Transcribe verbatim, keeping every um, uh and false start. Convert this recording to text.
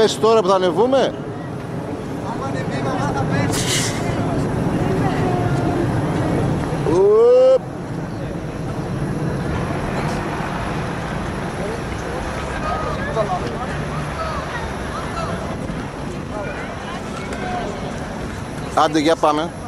πέσει τώρα που θα ανεβούμε? Άμα ανεβεί μαμά θα πέσει. Ουπ. Άντε για πάμε.